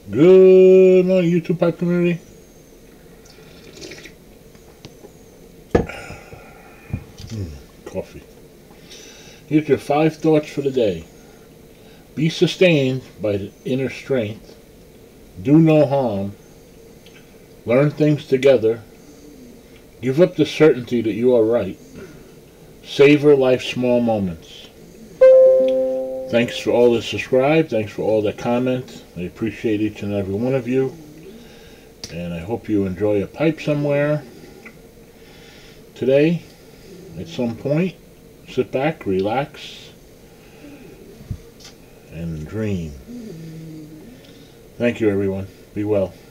Good morning, YouTube Pipe community. Coffee. Here's your 5 thoughts for the day. Be sustained by the inner strength. Do no harm. Learn things together. Give up the certainty that you are right. Savor life's small moments. Thanks for all that subscribe. Thanks for all that comment. I appreciate each and every one of you. And I hope you enjoy a pipe somewhere today. At some point, sit back, relax, and dream. Thank you, everyone. Be well.